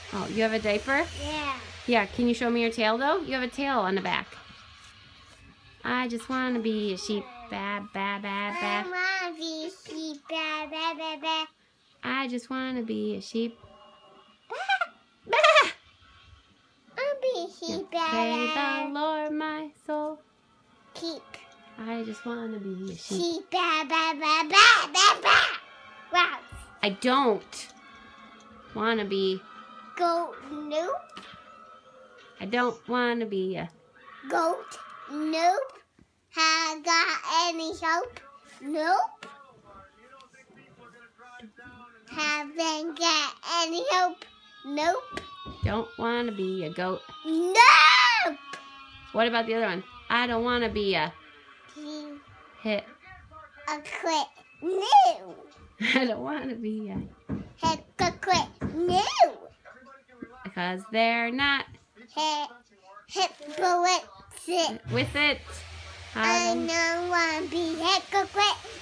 Oh, you have a diaper? Yeah. Yeah, can you show me your tail though? You have a tail on the back. I just want to be a sheep. Ba, ba, ba, ba. I want to be a sheep. Ba, ba, ba, ba. I just want to be a sheep. Ba! I'll be a sheep. Ba, Pray ba. the Lord my soul. Keep. I just want to be a sheep. Sheep. Ba, ba, ba, ba, ba, ba. Wow. I don't want to be. Goat. Nope. I don't want to be a. Goat. Nope. Have got any hope? Nope. Haven't got any hope? Nope. Don't want to be a goat. Nope. What about the other one? I don't want to be a. Hit. A quit. No. I don't want to be a. Heck a quit. No. Because they're not Hit bullet. with it. I don't want to be heck a quit.